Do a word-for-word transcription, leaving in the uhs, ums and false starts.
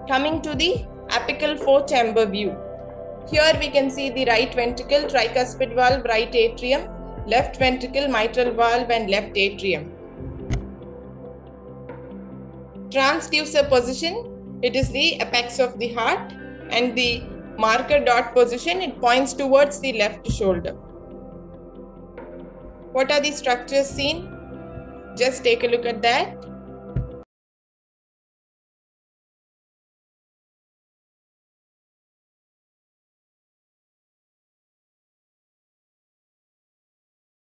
Coming to the apical four chamber view. Here we can see the right ventricle, tricuspid valve, right atrium, left ventricle, mitral valve and left atrium. Transducer position, it is the apex of the heart, and the marker dot position, it points towards the left shoulder. What are the structures seen? Just take a look at that.